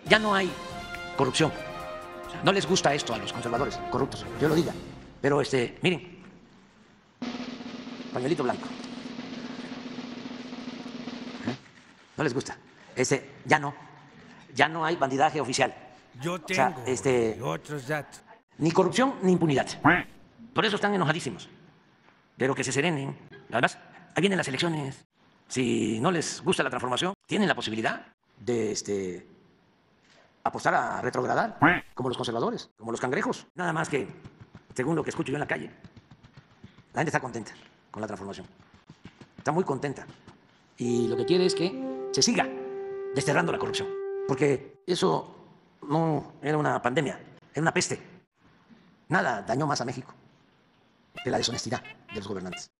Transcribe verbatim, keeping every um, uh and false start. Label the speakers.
Speaker 1: ya no hay corrupción. No les gusta esto a los conservadores corruptos, yo lo diga. Pero, este, miren, pañuelito blanco. ¿Eh? No les gusta. Ese, ya no. Ya no hay bandidaje oficial.
Speaker 2: Yo tengo
Speaker 1: O sea, este,
Speaker 2: otros datos.
Speaker 1: Ni corrupción ni impunidad. Por eso están enojadísimos. Pero que se serenen. Además, ahí vienen las elecciones. Si no les gusta la transformación, tienen la posibilidad de este, apostar a retrogradar, como los conservadores, como los cangrejos. Nada más que, según lo que escucho yo en la calle, la gente está contenta con la transformación. Está muy contenta. Y lo que quiere es que se siga desterrando la corrupción. Porque eso no era una pandemia, era una peste. Nada dañó más a México que la deshonestidad de los gobernantes.